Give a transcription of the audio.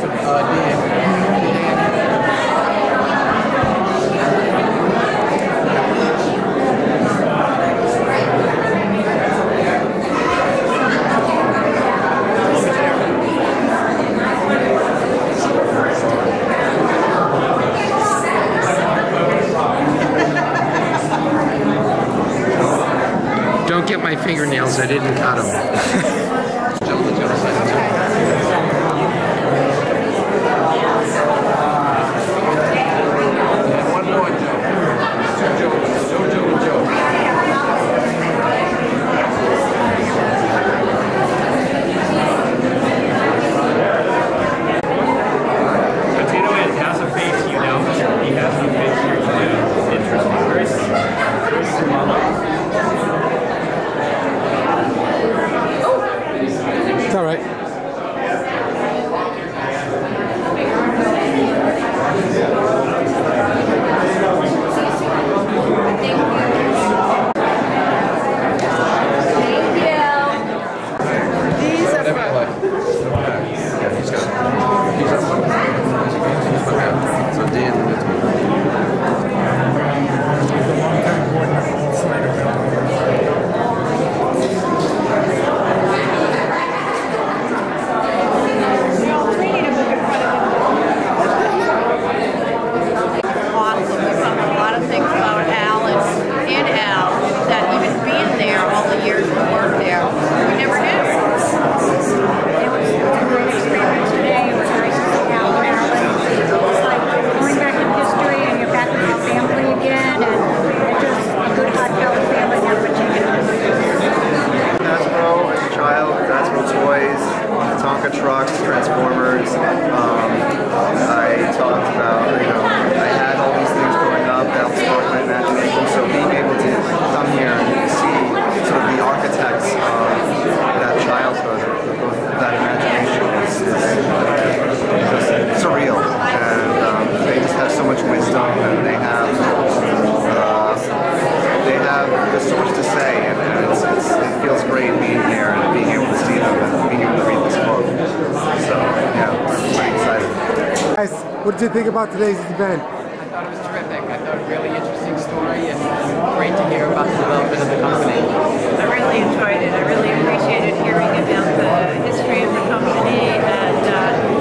Don't get my fingernails, I didn't cut them. It's all right. Trucks, Transformers. I talked about, I had all these things growing up that helped spark my imagination. So being able to come here and see sort of the architects of that childhood, of that imagination is just surreal. And they just have so much wisdom, and they have just so much to say, and it feels great being here and being able to see them and being able to read this book. So, yeah, I'm pretty excited. Guys, what did you think about today's event? I thought it was terrific. I thought a really interesting story and great to hear about the development of the company. I really enjoyed it. I really appreciated hearing about the history of the company and